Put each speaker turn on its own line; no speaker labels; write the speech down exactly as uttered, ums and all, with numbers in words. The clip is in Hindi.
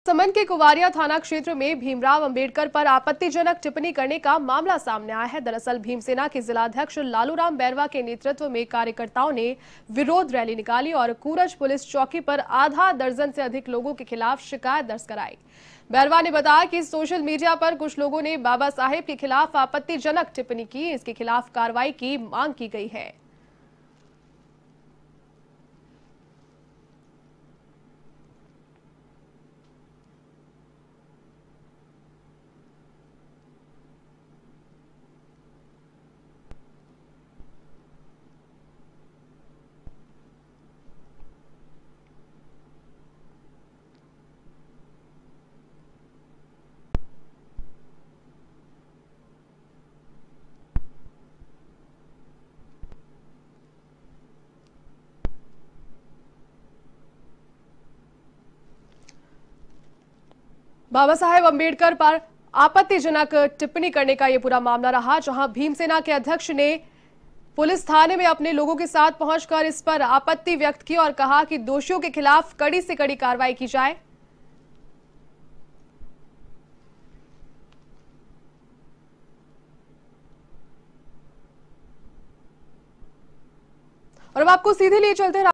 समन के कुवारिया थाना क्षेत्र में भीमराव अंबेडकर पर आपत्तिजनक टिप्पणी करने का मामला सामने आया है। दरअसल भीमसेना के जिलाध्यक्ष लालूराम बैरवा के नेतृत्व में कार्यकर्ताओं ने विरोध रैली निकाली और कूरज पुलिस चौकी पर आधा दर्जन से अधिक लोगों के खिलाफ शिकायत दर्ज कराई। बैरवा ने बताया कि सोशल मीडिया पर कुछ लोगों ने बाबा साहेब के खिलाफ आपत्तिजनक टिप्पणी की, इसके खिलाफ कार्रवाई की मांग की गई है। बाबा साहेब अंबेडकर पर आपत्तिजनक टिप्पणी करने का यह पूरा मामला रहा, जहां भीमसेना के अध्यक्ष ने पुलिस थाने में अपने लोगों के साथ पहुंचकर इस पर आपत्ति व्यक्त की और कहा कि दोषियों के खिलाफ कड़ी से कड़ी कार्रवाई की जाए। और अब आपको सीधे लिए चलते हैं